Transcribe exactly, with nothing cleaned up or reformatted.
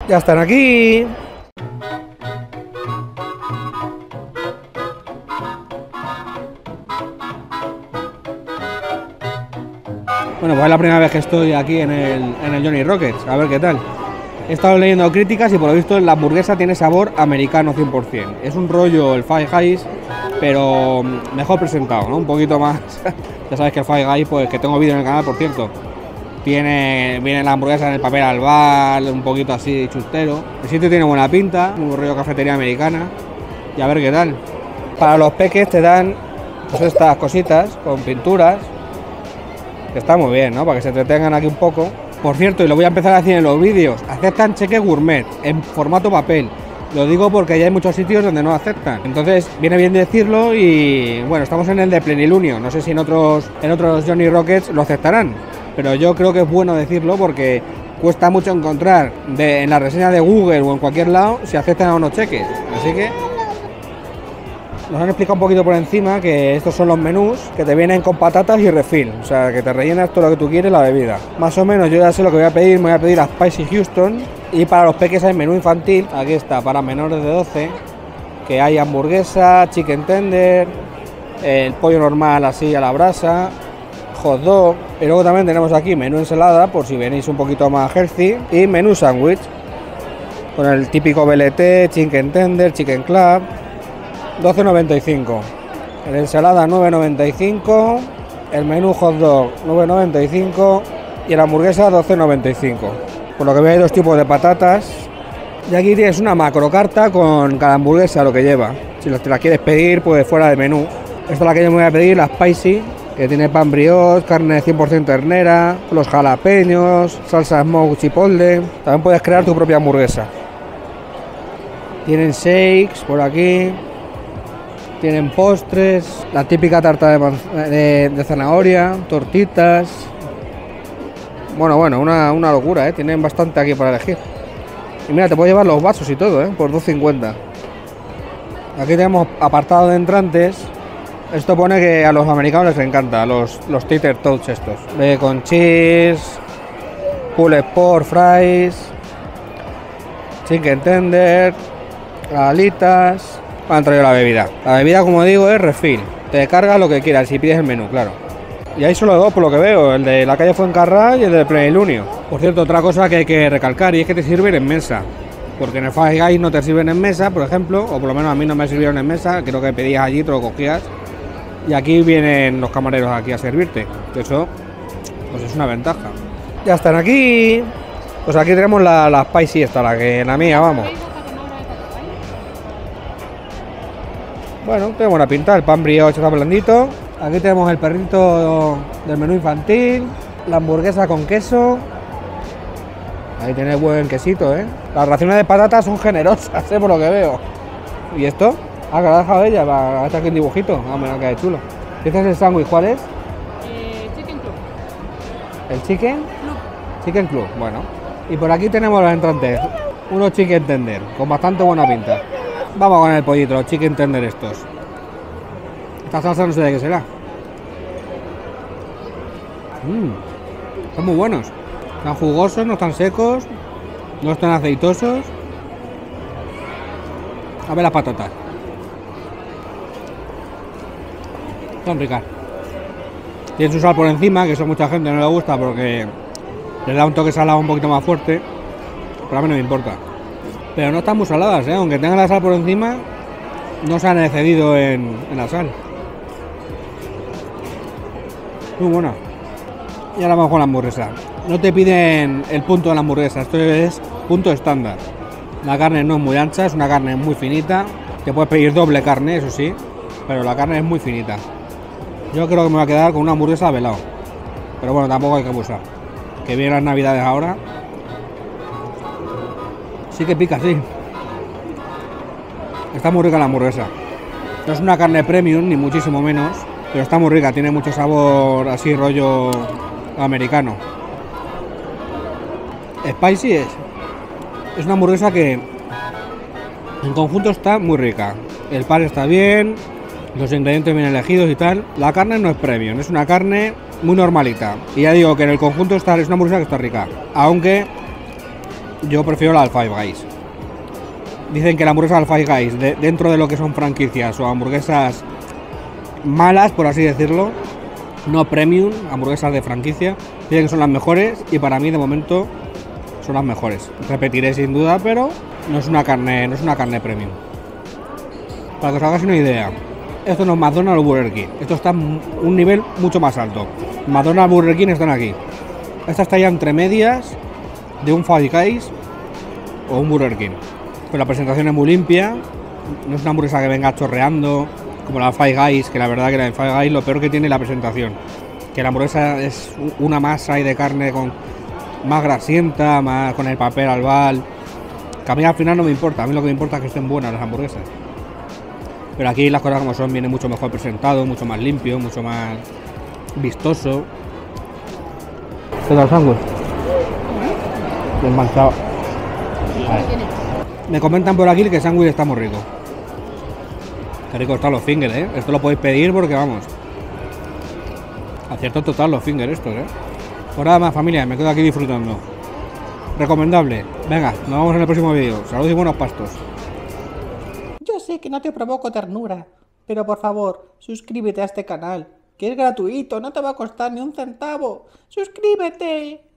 Ya están aquí. Bueno, pues es la primera vez que estoy aquí en el, en el Johnny Rockets, a ver qué tal. He estado leyendo críticas y por lo visto la hamburguesa tiene sabor americano cien por cien. Es un rollo el Five Guys, pero mejor presentado, ¿no? Un poquito más. Ya sabes que el Five Guys, pues que tengo vídeo en el canal, por cierto. Tiene, viene la hamburguesa en el papel albal, un poquito así chustero. El sitio tiene buena pinta, un rollo cafetería americana. Y a ver qué tal. Para los peques te dan pues estas cositas con pinturas. Que está muy bien, ¿no? Para que se entretengan aquí un poco. Por cierto, y lo voy a empezar a decir en los vídeos, aceptan cheque gourmet en formato papel. Lo digo porque ya hay muchos sitios donde no aceptan. Entonces viene bien decirlo y bueno, estamos en el de Plenilunio. No sé si en otros, en otros Johnny Rockets lo aceptarán. Pero yo creo que es bueno decirlo porque cuesta mucho encontrar de, en la reseña de Google o en cualquier lado si aceptan o no cheques. Así que nos han explicado un poquito por encima que estos son los menús que te vienen con patatas y refill. O sea, que te rellenas todo lo que tú quieres la bebida. Más o menos yo ya sé lo que voy a pedir. Me voy a pedir la Spicy Houston. Y para los peques hay menú infantil. Aquí está, para menores de doce. Que hay hamburguesa, chicken tender, el pollo normal así a la brasa, hot dog. Y luego también tenemos aquí menú ensalada, por si venís un poquito más healthy. Y menú sándwich, con el típico B L T, chicken tender, chicken club, doce noventa y cinco. El ensalada nueve noventa y cinco. El menú hot dog nueve noventa y cinco. Y la hamburguesa doce noventa y cinco. Por lo que veo hay dos tipos de patatas. Y aquí tienes una macro carta con cada hamburguesa lo que lleva. Si te la quieres pedir, pues fuera de menú. Esta es la que yo me voy a pedir, la spicy, que tiene pan brioche, carne cien por cien ternera, los jalapeños, salsa smoke chipotle. También puedes crear tu propia hamburguesa. Tienen shakes por aquí. Tienen postres, la típica tarta de, de, de zanahoria, tortitas. Bueno, bueno, una, una locura, ¿eh? Tienen bastante aquí para elegir. Y mira, te puedes llevar los vasos y todo, ¿eh? Por dos cincuenta. Aquí tenemos apartado de entrantes. Esto pone que a los americanos les encanta, los, los tater tots estos. Bacon cheese, pulled pork fries, chicken tender, alitas. Me han traído la bebida. La bebida, como digo, es refill. Te cargas lo que quieras si pides el menú, claro. Y hay solo dos, por lo que veo, el de la calle Fuencarral y el de Plenilunio. Por cierto, otra cosa que hay que recalcar y es que te sirven en mesa. Porque en el Five Guys no te sirven en mesa, por ejemplo, o por lo menos a mí no me sirvieron en mesa. Creo que pedías allí, te lo cogías. Y aquí vienen los camareros aquí a servirte. Eso, pues es una ventaja. Ya están aquí. Pues aquí tenemos la, la spicy esta, la que la mía, vamos. Bueno, tiene buena pinta, el pan brioche está blandito. Aquí tenemos el perrito del menú infantil, la hamburguesa con queso. Ahí tiene buen quesito, ¿eh? Las raciones de patatas son generosas, ¿eh? Por lo que veo. ¿Y esto? Ah, que la ha dejado ella, va a estar aquí un dibujito. Ah, mira, que chulo. ¿Este es el sándwich? ¿Cuál es? Eh, chicken Club. ¿El chicken? Club. Chicken Club, bueno. Y por aquí tenemos los entrantes. Unos chicken tender, con bastante buena pinta. Vamos con el pollito, los chicken tender estos. Esta salsa no sé de qué será. Mmm, están muy buenos. Están jugosos, no están secos, no están aceitosos. A ver las patatas. Están ricas. Tienen su sal por encima, que eso a mucha gente no le gusta porque les da un toque salado un poquito más fuerte. Pero a mí no me importa. Pero no están muy saladas, ¿eh? Aunque tengan la sal por encima, no se han excedido en, en la sal. Muy buena. Y ahora vamos con la hamburguesa. No te piden el punto de la hamburguesa, esto es punto estándar. La carne no es muy ancha, es una carne muy finita. Te puedes pedir doble carne, eso sí, pero la carne es muy finita. Yo creo que me voy a quedar con una hamburguesa velado. Pero bueno, tampoco hay que abusar. Que vienen las navidades ahora. Sí que pica, sí. Está muy rica la hamburguesa. No es una carne premium, ni muchísimo menos. Pero está muy rica, tiene mucho sabor así rollo americano. Spicy es. Es una hamburguesa que en conjunto está muy rica. El pan está bien, los ingredientes bien elegidos y tal. La carne no es premium, es una carne muy normalita. Y ya digo que en el conjunto está, es una hamburguesa que está rica. Aunque yo prefiero la del Five Guys. Dicen que la hamburguesa del Five Guys, de, dentro de lo que son franquicias o hamburguesas malas, por así decirlo, no premium, hamburguesas de franquicia, dicen que son las mejores y para mí de momento son las mejores. Repetiré sin duda, pero no es una carne, no es una carne premium. Para que os hagáis una idea, esto no es McDonald's o Burger King, esto está un nivel mucho más alto. McDonald's y Burger King están aquí. Esta está ya entre medias de un Five Guys o un Burger King. Pero la presentación es muy limpia, no es una hamburguesa que venga chorreando como la Five Guys, que la verdad que la de Five Guys lo peor que tiene es la presentación. Que la hamburguesa es una masa ahí de carne con más grasienta, más con el papel albal. Que a mí al final no me importa, a mí lo que me importa es que estén buenas las hamburguesas. Pero aquí las cosas como son, viene mucho mejor presentado, mucho más limpio, mucho más vistoso. ¿Qué tal, sándwich? Bien manchado. Me comentan por aquí que el sándwich está muy rico. Qué rico están los fingers, ¿eh? Esto lo podéis pedir porque, vamos, acierto total los fingers estos, ¿eh? Por nada más, familia, me quedo aquí disfrutando. Recomendable. Venga, nos vemos en el próximo vídeo. Saludos y buenos pastos. Yo sé que no te provoco ternura, pero por favor, suscríbete a este canal, que es gratuito, no te va a costar ni un centavo. ¡Suscríbete!